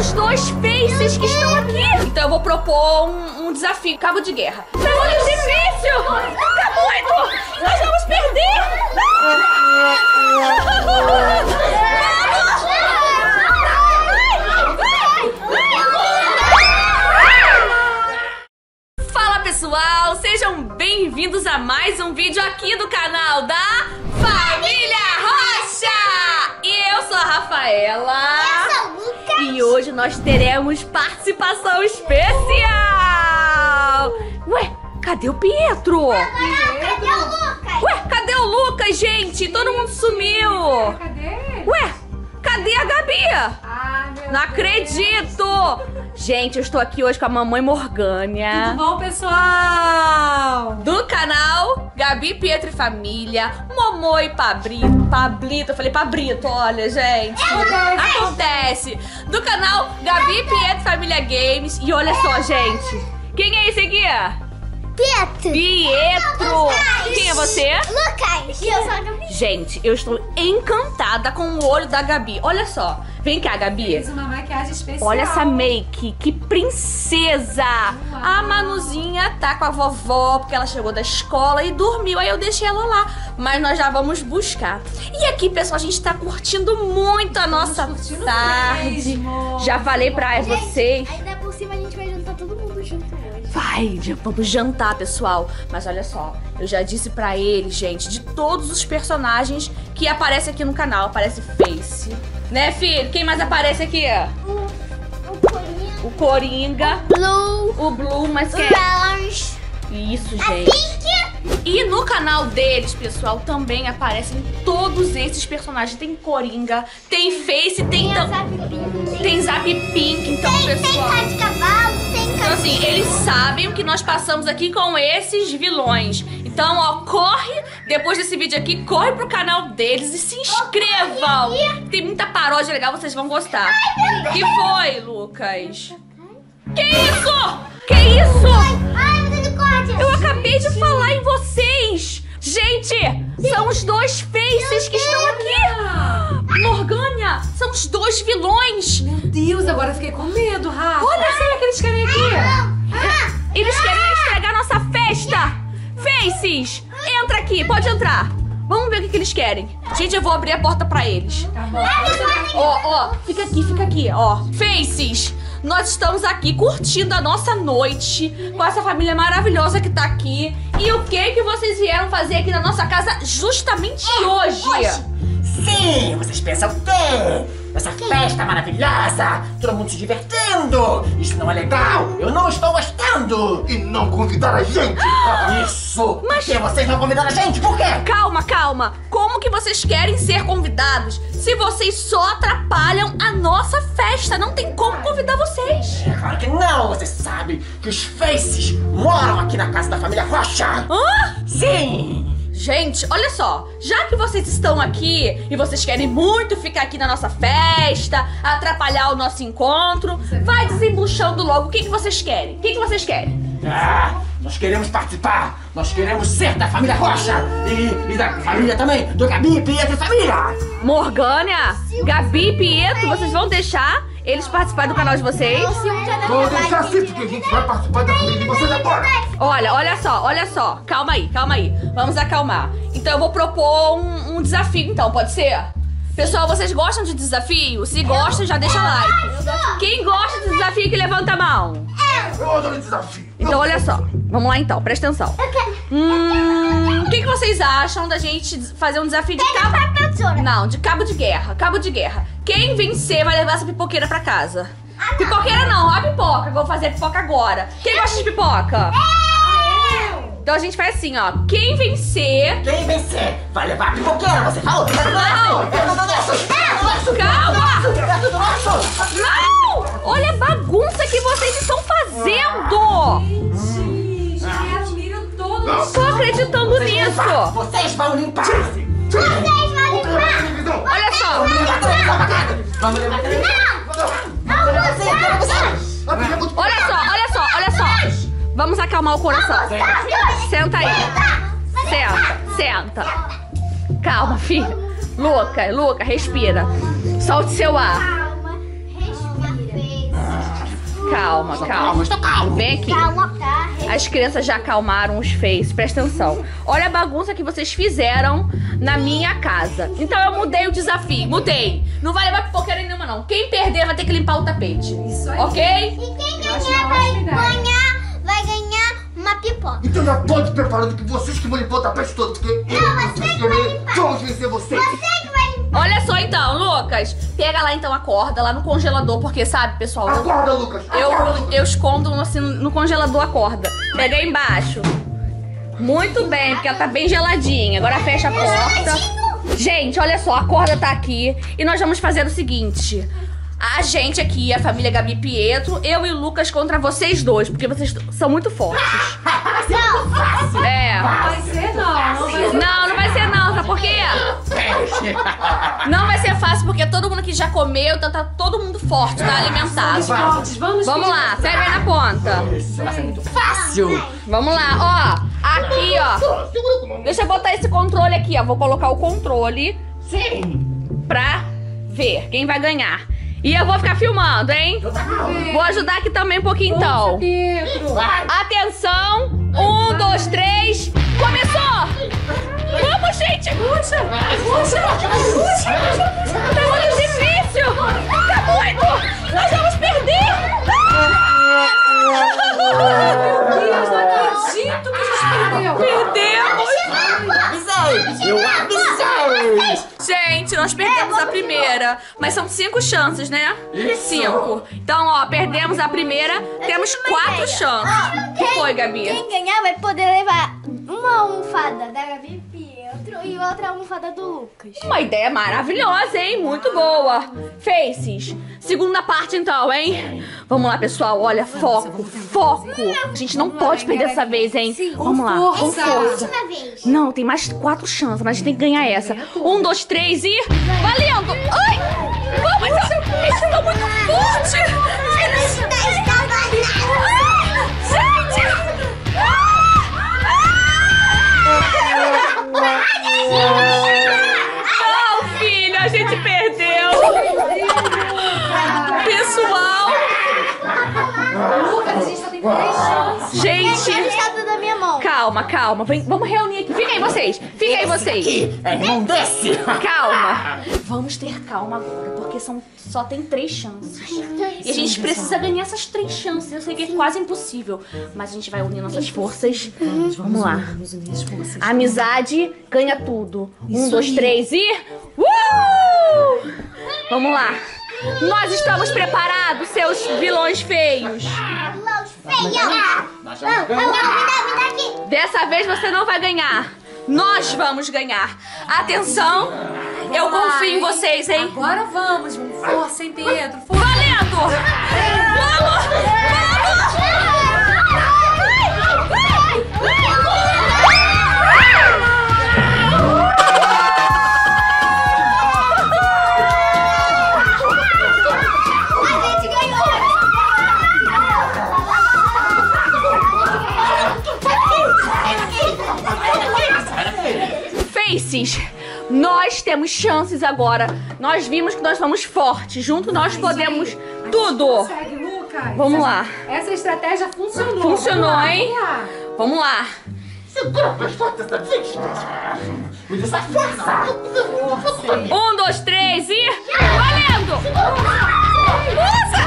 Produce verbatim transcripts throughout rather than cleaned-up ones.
os dois faces que estão aqui. Então eu vou propor um, um desafio. Cabo de guerra. Tá muito difícil. Tá muito. Nós vamos perder. Fala pessoal, sejam bem-vindos a mais um vídeo aqui do canal da Família Rocha. E eu sou a Rafaela. Eu sou o Lucas. E hoje nós teremos participação especial. Ué, cadê o Pietro? Cadê o Lucas? Ué, cadê o Lucas, gente? Todo mundo sumiu. Cadê? Ué, cadê a Gabi? Ah, meu Não Deus. acredito. Gente, eu estou aqui hoje com a mamãe Morgânia. Tudo bom, pessoal? Do canal Gabi, Pietro e Família, Momô e Pabrito, Pablito, eu falei Pabrito, olha, gente, acontece. Do canal Gabi, Pietro e Família Games. E olha só, gente, quem é esse aqui? Pietro. Pietro. Quem é você? Lucas. E eu sou a Gabi. Gente, eu estou encantada com o olho da Gabi. Olha só, vem cá, Gabi. Fiz uma maquiagem especial. Olha essa make, que princesa! Uau. A Manuzinha tá com a vovó porque ela chegou da escola e dormiu, aí eu deixei ela lá. Mas nós já vamos buscar. E aqui, pessoal, a gente tá curtindo muito a nossa curtindo tarde. mesmo. Já falei pra vocês. Ainda por cima a gente vai jantar todo mundo junto hoje. Vai, já vamos jantar, pessoal. Mas olha só, eu já disse pra eles, gente, de todos os personagens que aparecem aqui no canal. Aparece Face, né, filho? Quem mais aparece aqui? O, o Corinha. O Coringa, Blue. o Blue, mas O quem? Orange. Isso, A gente. Pink. E no canal deles, pessoal, também aparecem todos esses personagens. Tem Coringa, tem Face, tem, Tem a tam- Zap Pink. tem Zap Pink. Então, Tem, tem pessoal, cara de cavalo, tem então cara assim, eles sabem o que nós passamos aqui com esses vilões. Então, ó, corre, depois desse vídeo aqui, corre pro canal deles e se inscrevam. Tem muita paródia legal, vocês vão gostar. O que foi, Lucas? Que isso? Que isso? Ai, misericórdia. Eu acabei de falar em vocês! Gente, são os dois faces que estão aqui! Morgânia, são os dois vilões! Meu Deus, agora eu fiquei com medo, Rafa. Olha, será que eles querem aqui? Eles querem estragar nossa festa! Faces, entra aqui, pode entrar! Vamos ver o que, que eles querem. Gente, eu vou abrir a porta pra eles. Tá bom. Ó, ó, fica aqui, fica aqui, ó. Faces, nós estamos aqui curtindo a nossa noite com essa família maravilhosa que tá aqui. E o que que vocês vieram fazer aqui na nossa casa justamente hoje? Sim, vocês pensam o quê? Essa festa maravilhosa, todo mundo se divertindo. Isso não é legal, eu não estou gostando. E não convidar a gente! Isso, mas que vocês não convidaram a gente, por quê? Calma, calma. Como que vocês querem ser convidados se vocês só atrapalham a nossa festa? Não tem como convidar vocês. É claro que não, você sabe que os Faces moram aqui na casa da família Rocha. Hã? Sim. Gente, olha só, já que vocês estão aqui e vocês querem muito ficar aqui na nossa festa, atrapalhar o nosso encontro, vai desembuchando logo o que, que vocês querem. O que, que vocês querem? Ah, nós queremos participar, nós queremos ser da família Rocha e, e da família também, do Gabi, Pietro e família. Morgânia, Gabi e Pietro, vocês vão deixar eles participarem do canal de vocês? Vou deixar assim, porque a gente vai participar da família de vocês agora! Olha, olha só, olha só. Calma aí, calma aí. Vamos acalmar. Então eu vou propor um, um desafio, então, pode ser? Pessoal, vocês gostam de desafio? Se gostam, já deixa like. Quem gosta de desafio que levanta a mão. Eu adoro desafio! Então olha só, vamos lá então, presta atenção. Hum, o que, que vocês acham da gente fazer um desafio de cabo... Não, de cabo de guerra, cabo de guerra. Quem vencer vai levar essa pipoqueira pra casa. Pipoqueira não, ó a pipoca, que eu vou fazer a pipoca agora. Quem gosta de pipoca? Então a gente faz assim, ó. Quem vencer... Quem vencer vai levar a pipoqueira, você falou? Não! É tudo nosso! É tudo nosso! Calma! É tudo nosso! Não! Olha a bagunça que vocês estão fazendo! Gente, chegaram o milho todo. Não. Tô acreditando nisso! Vocês vão limpar! Vocês vão limpar. Televisão! Olha só! Vamos levar a televisão pra casa! Vamos levar a televisão! Não, você. A briga é muito... Olha só, olha só, olha só! Vamos acalmar o coração. Senta aí. Senta, senta. Calma, filho. Luca, Luca, respira. Solte seu ar. Calma, respira. calma, calma. Estou calmo. Vem aqui. Calma, tá? As crianças já acalmaram os feios, presta atenção. Olha a bagunça que vocês fizeram na minha casa. Então eu mudei o desafio, mudei. Não vai levar pipoqueira nenhuma, não. Quem perder vai ter que limpar o tapete. Isso aí. Ok? E quem ganhar vai ganhar, vai ganhar uma pipoca. Então já pode preparando que vocês que vão limpar o tapete todo, porque eu Não, você que vai limpar. vamos vencer vocês. Você que vai limpar. Olha só então, Lucas. Pega lá então a corda, lá no congelador, porque sabe, pessoal, eu, Acorda, Lucas. Acorda, eu, Lucas. eu escondo assim, no congelador a corda. Pega aí embaixo. Muito bem, porque ela tá bem geladinha. Agora fecha a porta. Gente, olha só, a corda tá aqui. E nós vamos fazer o seguinte. A gente aqui, a família Gabi e Pietro, eu e o Lucas contra vocês dois, porque vocês são muito fortes. É. Vai ser não, não vai ser. Não, não vai ser não, sabe por quê? Não vai ser fácil, porque todo mundo aqui já comeu, então tá todo mundo forte, tá alimentado. Fortes, vamos Vamos lá, pega aí na ponta. Isso vai ser muito fácil. Vamos lá, ó. Aqui, ó. Segura com a mão. Deixa eu botar esse controle aqui, ó. Vou colocar o controle Sim. pra ver quem vai ganhar. E eu vou ficar filmando, hein? Vou ajudar aqui também um pouquinho, então. Pedro. Vai. Atenção! Um, dois, três. Começou! Vamos, gente! Puxa! Puxa! Puxa! Tá muito difícil! Tá muito! Nós vamos perder! Meu Deus, não acredito que a gente perdeu. Perdemos! Avisei. Eu avisei. Gente, nós perdemos a primeira. Mas são cinco chances, né? Isso. Cinco. Então, ó, perdemos a primeira. Temos quatro chances. O que foi, Gabi? Quem ganhar vai poder levar uma almofada da Gabi Pietro e outra almofada do Lucas. Uma ideia maravilhosa, hein? Muito boa. Faces. Segunda parte, então, hein? Vamos lá, pessoal. Olha, foco, foco. A gente não pode perder dessa vez, hein? Vamos lá. Com força. força. Última vez. Não, tem mais quatro chances, mas a gente tem que ganhar essa. Um, dois, três e... Valendo! Ai! Vamos, eles estão muito fortes! Eles... Gente! Não, filho, a gente perdeu! Pessoal! Lucas, a gente só tem três chances. Gente! Está da minha mão. Calma, calma. Vem, vamos reunir aqui. Fica aí vocês. Fica aí vocês. Aqui é irmão desse. Calma. Vamos ter calma agora, porque são, só tem três chances. E a gente precisa ganhar essas três chances. Eu sei que é quase impossível, mas a gente vai unir nossas forças. Vamos lá. A amizade ganha tudo. Um, dois, três e... Uh! Vamos lá. Nós estamos preparados, seus vilões feios. Feia. Nós vamos Me ganhar. dá, me dá aqui. Dessa vez você não vai ganhar. Nós vamos ganhar. Atenção. Eu confio em vocês, hein? Agora vamos, vamos. Força, hein, Pedro? Força. Valendo! Vamos! A gente ganhou. Faces, nós temos chances agora. Nós vimos que nós somos fortes. Juntos nós podemos tudo. Consegue, Lucas. Vamos lá. Essa estratégia funcionou. Funcionou, Vamos lá, hein? vamos lá. Vamos lá. Segura mais forte dessa vez. Me dê essa força. Um, dois, três e... Valendo! Usa!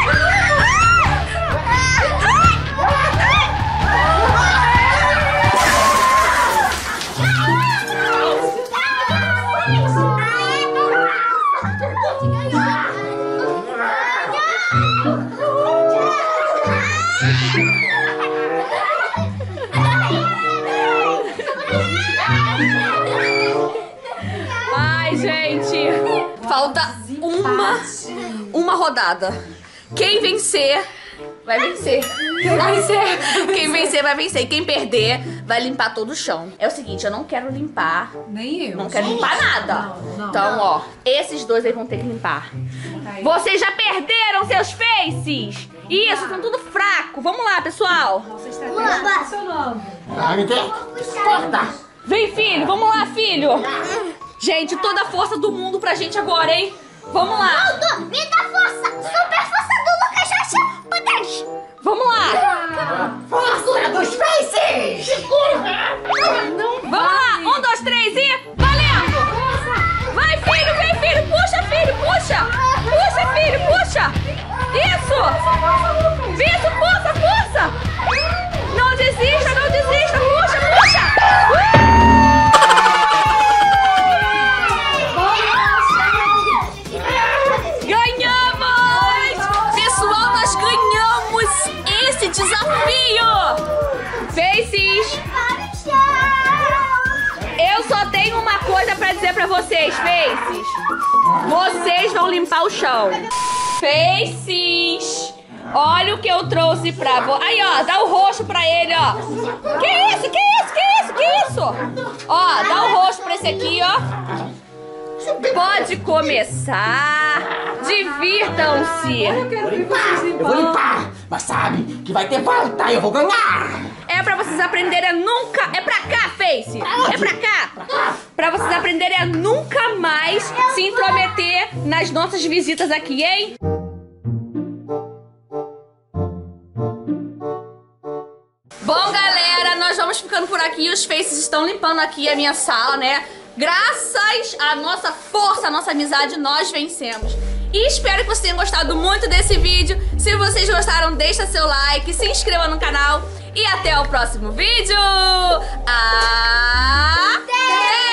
Ai, gente. Falta uma, uma rodada. Quem vencer, vai vencer. Quem vencer? Quem vencer vai vencer. Quem perder, vai limpar todo o chão. É o seguinte, eu não quero limpar. Nem eu. Não quero limpar nada. Não, não. Então, ó, esses dois aí vão ter que limpar. Aí. Vocês já perderam seus faces. Isso, estão tudo fraco. Vamos lá, pessoal. Nossa estratégia tá funcionando. Ah, me dê. Corta. Vem, filho. Vamos lá, filho. Gente, toda a força do mundo pra gente agora, hein? Vamos lá. Me dá força. Super força do Lucas. Já, já. Pra trás. Faces! Eu só tenho uma coisa pra dizer pra vocês, Faces. Vocês vão limpar o chão. Faces! Olha o que eu trouxe pra você. Aí, ó, dá o roxo pra ele, ó. Que isso, que isso, que isso, que isso? Ó, dá o roxo pra esse aqui, ó. Pode começar. Divirtam-se. Eu vou limpar, eu vou limpar. Mas sabe que vai ter volta, eu vou ganhar. É pra vocês aprenderem a nunca... É pra cá, Face! É pra cá! Pra vocês aprenderem a nunca mais se intrometer nas nossas visitas aqui, hein? Bom, galera, nós vamos ficando por aqui. Os Faces estão limpando aqui a minha sala, né? Graças à nossa força, à nossa amizade, nós vencemos. E espero que vocês tenham gostado muito desse vídeo. Se vocês gostaram, deixa seu like, se inscreva no canal. E até o próximo vídeo. Até!